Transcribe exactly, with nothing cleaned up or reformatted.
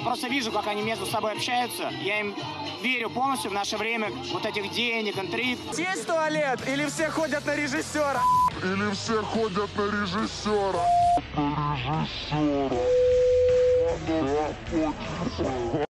просто вижу, как они между собой общаются. Я им верю полностью в наше время вот этих денег, интриг. Есть туалет? Или все ходят на режиссера? Или все ходят на режиссера? На режиссера.